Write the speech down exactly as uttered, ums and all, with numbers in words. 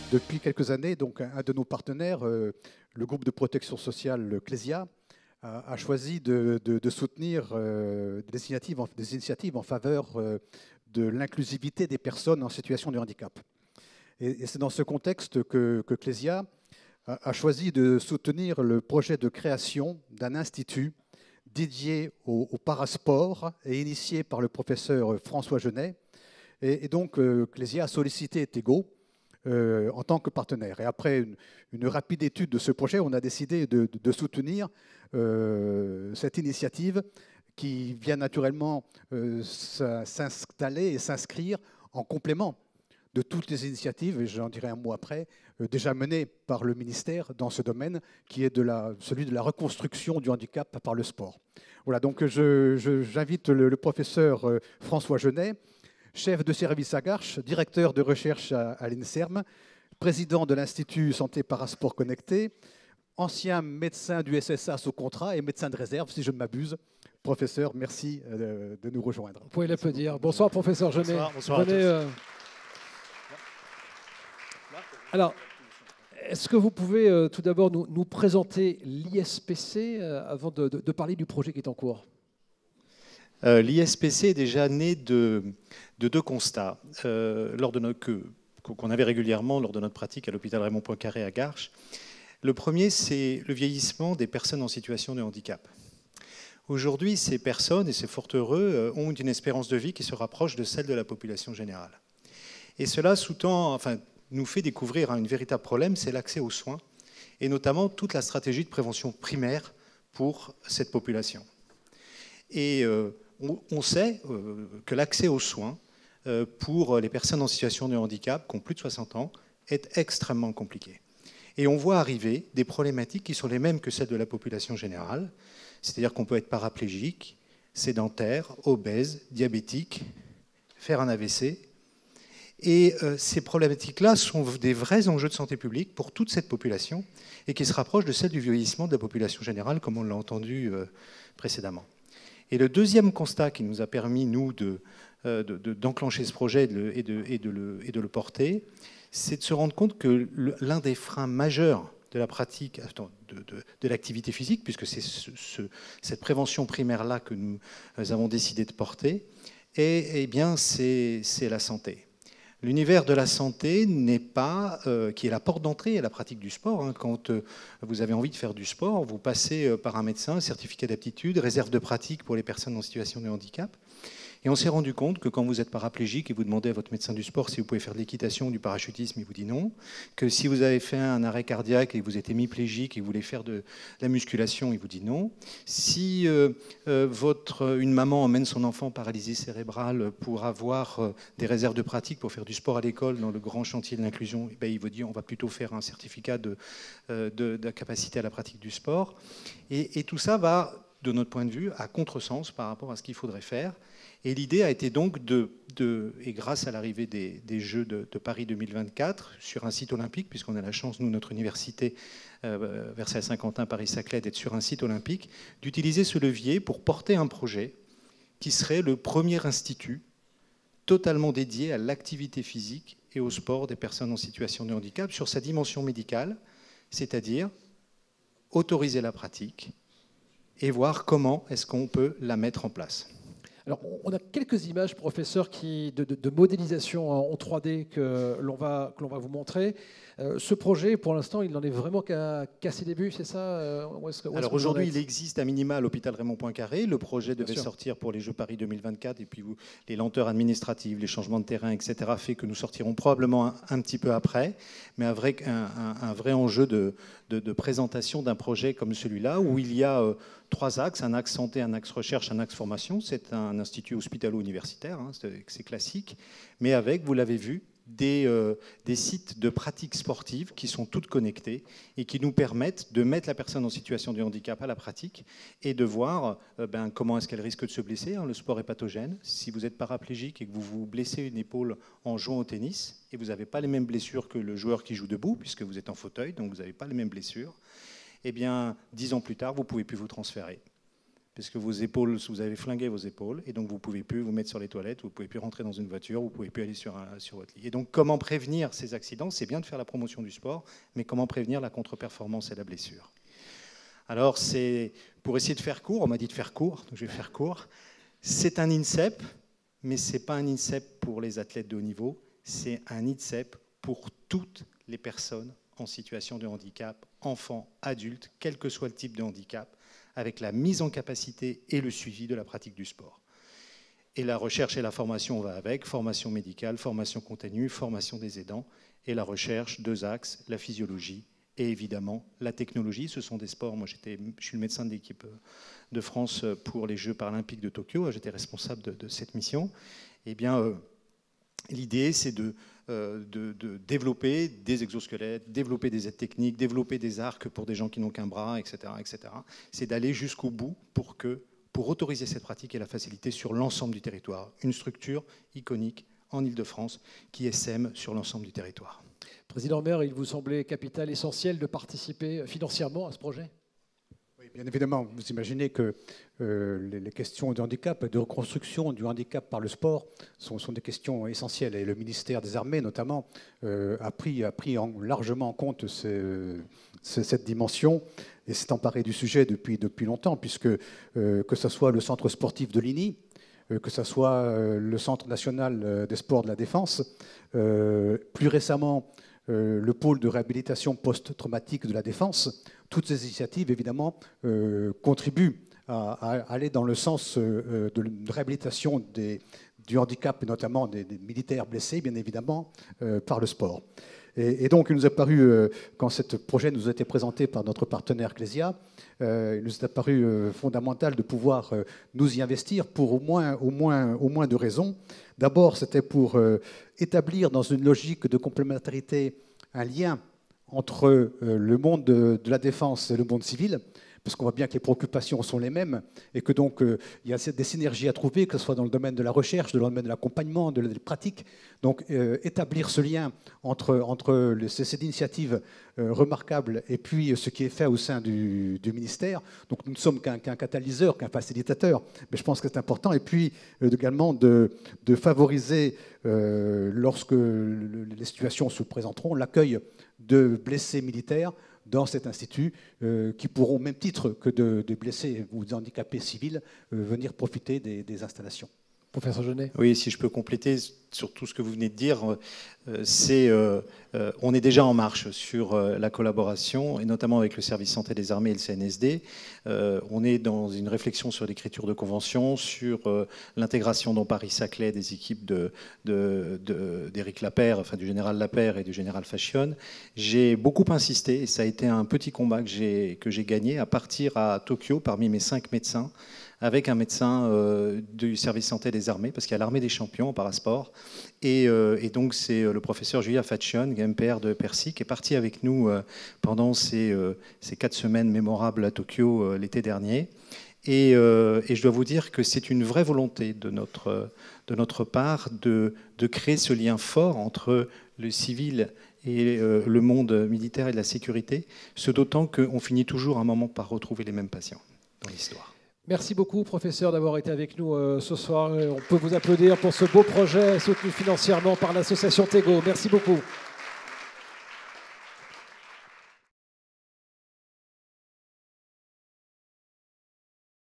Depuis quelques années, donc, un de nos partenaires, euh, le groupe de protection sociale le Clésia, a, a choisi de, de- de soutenir euh, des, initiatives en, des initiatives en faveur euh, de l'inclusivité des personnes en situation de handicap. Et, et c'est dans ce contexte que, que Clésia a, a choisi de soutenir le projet de création d'un institut dédié au, au parasport et initié par le professeur François Genet. Et, et donc, euh, Clésia a sollicité Tego euh, en tant que partenaire. Et après une, une rapide étude de ce projet, on a décidé de, de- de soutenir euh, cette initiative qui vient naturellement euh, s'in- s'installer et s'inscrire en complément de toutes les initiatives, et j'en dirai un mot après, euh, déjà menées par le ministère dans ce domaine, qui est de la, celui de la reconstruction du handicap par le sport. Voilà, donc je- je- j'invite le, le professeur euh, François Genet, chef de service à Garches, directeur de recherche à, à l'INSERM, président de l'Institut Santé Parasport Connecté, ancien médecin du S S A sous contrat et médecin de réserve, si je ne m'abuse. Professeur, merci euh, de nous rejoindre. Vous pouvez l'applaudir. Bonsoir, professeur Genet. Bonsoir, bonsoir Venez, à tous. euh... Alors, est-ce que vous pouvez euh, tout d'abord nous, nous présenter l'I S P C euh, avant de, de- de parler du projet qui est en cours? Euh, L'I S P C est déjà né de, de deux constats euh, lors de notre, que- qu'on avait régulièrement lors de notre pratique à l'hôpital Raymond Poincaré à Garches. Le premier, c'est le vieillissement des personnes en situation de handicap. Aujourd'hui, ces personnes, et c'est fort heureux, euh, ont une espérance de vie qui se rapproche de celle de la population générale. Et cela sous-tend, enfin, nous fait découvrir un véritable problème, c'est l'accès aux soins, et notamment toute la stratégie de prévention primaire pour cette population. Et euh, on, on sait euh, que l'accès aux soins euh, pour les personnes en situation de handicap qui ont plus de soixante ans est extrêmement compliqué. Et on voit arriver des problématiques qui sont les mêmes que celles de la population générale, c'est-à-dire qu'on peut être paraplégique, sédentaire, obèse, diabétique, faire un A V C. Et euh, ces problématiques-là sont des vrais enjeux de santé publique pour toute cette population et qui se rapprochent de celles du vieillissement de la population générale, comme on l'a entendu euh, précédemment. Et le deuxième constat qui nous a permis, nous, de, euh, de, de, d'enclencher ce projet et de, le, et, de, et, de le, et de le porter, c'est de se rendre compte que l'un des freins majeurs de la pratique, de, de, de l'activité physique, puisque c'est ce, ce, cette prévention primaire-là que nous avons décidé de porter, et, eh bien, c'est la santé. L'univers de la santé n'est pas, euh, qui est la porte d'entrée à la pratique du sport. Hein. Quand euh, vous avez envie de faire du sport, vous passez euh, par un médecin, certificat d'aptitude, réserve de pratique pour les personnes en situation de handicap. Et on s'est rendu compte que quand vous êtes paraplégique et vous demandez à votre médecin du sport si vous pouvez faire de l'équitation ou du parachutisme, il vous dit non. Que si vous avez fait un arrêt cardiaque et que vous êtes hémiplégique et que vous voulez faire de la musculation, il vous dit non. Si euh, euh, votre, une maman emmène son enfant paralysé cérébral pour avoir euh, des réserves de pratique pour faire du sport à l'école dans le grand chantier de l'inclusion, eh bien, il vous dit on va plutôt faire un certificat de, euh, de, de capacité à la pratique du sport. Et, et tout ça va, de notre point de vue, à contresens par rapport à ce qu'il faudrait faire. Et l'idée a été donc de, de et grâce à l'arrivée des, des Jeux de, de Paris deux mille vingt-quatre, sur un site olympique, puisqu'on a la chance, nous, notre université, euh, Versailles-Saint-Quentin, Paris-Saclay, d'être sur un site olympique, d'utiliser ce levier pour porter un projet qui serait le premier institut totalement dédié à l'activité physique et au sport des personnes en situation de handicap sur sa dimension médicale, c'est-à-dire autoriser la pratique et voir comment est-ce qu'on peut la mettre en place. Alors, on a quelques images, professeur, qui, de, de, de modélisation en trois D que l'on va, que l'on va vous montrer. Euh, ce projet, pour l'instant, il n'en est vraiment qu'à qu'à ses débuts, c'est ça? Où est-ce que, où Alors est-ce que aujourd'hui, il existe à minima à l'hôpital Raymond Poincaré. Le projet devait sûr. sortir pour les Jeux Paris deux mille vingt-quatre. Et puis vous, les lenteurs administratives, les changements de terrain, et cetera, fait que nous sortirons probablement un, un petit peu après. Mais un vrai, un, un, un vrai enjeu de, de, de présentation d'un projet comme celui-là, où il y a euh, trois axes, un axe santé, un axe recherche, un axe formation. C'est un institut hospitalo-universitaire, hein, c'est classique. Mais avec, vous l'avez vu, Des, euh, des sites de pratiques sportives qui sont toutes connectées et qui nous permettent de mettre la personne en situation de handicap à la pratique et de voir euh, ben, comment est-ce qu'elle risque de se blesser. Hein. Le sport est pathogène. Si vous êtes paraplégique et que vous vous blessez une épaule en jouant au tennis, et vous n'avez pas les mêmes blessures que le joueur qui joue debout, puisque vous êtes en fauteuil, donc vous n'avez pas les mêmes blessures, eh bien, dix ans plus tard, vous ne pouvez plus vous transférer. parce que vos épaules, vous avez flingué vos épaules, et donc vous ne pouvez plus vous mettre sur les toilettes, vous ne pouvez plus rentrer dans une voiture, vous ne pouvez plus aller sur, un, sur votre lit. Et donc comment prévenir ces accidents? C'est bien de faire la promotion du sport, mais comment prévenir la contre-performance et la blessure? Alors c'est, pour essayer de faire court, on m'a dit de faire court, donc je vais faire court, c'est un INSEP, mais ce n'est pas un INSEP pour les athlètes de haut niveau, c'est un INSEP pour toutes les personnes en situation de handicap, enfants, adultes, quel que soit le type de handicap, avec la mise en capacité et le suivi de la pratique du sport. Et la recherche et la formation, on va avec, formation médicale, formation continue, formation des aidants, et la recherche, deux axes, la physiologie et évidemment la technologie. Ce sont des sports, moi j'étais, je suis le médecin de l'équipe de France pour les Jeux paralympiques de Tokyo, j'étais responsable de, de cette mission. Eh bien, euh, l'idée c'est de De, de développer des exosquelettes, développer des aides techniques, développer des arcs pour des gens qui n'ont qu'un bras, et cetera, et cetera. C'est d'aller jusqu'au bout pour, que, pour autoriser cette pratique et la faciliter sur l'ensemble du territoire. Une structure iconique en Île-de-France qui essaime sur l'ensemble du territoire. Président Maire, il vous semblait capital, essentiel de participer financièrement à ce projet? Oui, bien évidemment, vous imaginez que euh, les, les questions de handicap et de reconstruction du handicap par le sport sont, sont des questions essentielles. Et le ministère des Armées, notamment, euh, a pris, a pris en, largement en compte ce, ce, cette dimension et s'est emparé du sujet depuis, depuis longtemps, puisque euh, que ce soit le centre sportif de Ligny, euh, que ce soit euh, le Centre national des sports de la défense, euh, plus récemment, euh, le pôle de réhabilitation post-traumatique de la défense, toutes ces initiatives, évidemment, euh, contribuent à, à aller dans le sens euh, de la réhabilitation des, du handicap, et notamment des, des militaires blessés, bien évidemment, euh, par le sport. Et, et donc, il nous a paru, euh, quand ce projet nous a été présenté par notre partenaire Clésia, euh, il nous a paru euh, fondamental de pouvoir euh, nous y investir pour au moins, au moins, au moins deux raisons. D'abord, c'était pour euh, établir dans une logique de complémentarité un lien entre euh, le monde de, de la défense et le monde civil, parce qu'on voit bien que les préoccupations sont les mêmes et que donc euh, il y a des synergies à trouver, que ce soit dans le domaine de la recherche, dans le domaine de l'accompagnement, de la pratique. Donc euh, établir ce lien entre, entre les, ces initiatives euh, remarquables et puis ce qui est fait au sein du, du ministère. Donc nous ne sommes qu'un qu'un catalyseur, qu'un facilitateur, mais je pense que c'est important. Et puis euh, également de, de favoriser, euh, lorsque les situations se présenteront, l'accueil de blessés militaires dans cet institut, euh, qui pourront, au même titre que de, de blessés ou d'handicapés civils, euh, venir profiter des, des installations. Professeur Jeunet. Oui, si je peux compléter sur tout ce que vous venez de dire, euh, c'est, euh, euh, on est déjà en marche sur euh, la collaboration, et notamment avec le service santé des armées et le C N S D. Euh, on est dans une réflexion sur l'écriture de conventions, sur euh, l'intégration dans Paris-Saclay des équipes de, de, de, d'Éric Lapeyre, enfin du général Lapeyre et du général Fashion. J'ai beaucoup insisté, et ça a été un petit combat que j'ai, que j'ai gagné, à partir à Tokyo parmi mes cinq médecins, avec un médecin euh, du service santé des armées, parce qu'il y a l'armée des champions en parasport. Et, euh, et donc, c'est le professeur Julia Fashion, M P R de Percy, qui est parti avec nous euh, pendant ces, euh, ces quatre semaines mémorables à Tokyo euh, l'été dernier. Et, euh, et je dois vous dire que c'est une vraie volonté de notre, de notre part de, de créer ce lien fort entre le civil et euh, le monde militaire et de la sécurité, ce d'autant qu'on finit toujours un moment par retrouver les mêmes patients dans l'histoire. Merci beaucoup, professeur, d'avoir été avec nous euh, ce soir. On peut vous applaudir pour ce beau projet soutenu financièrement par l'association Tego. Merci beaucoup.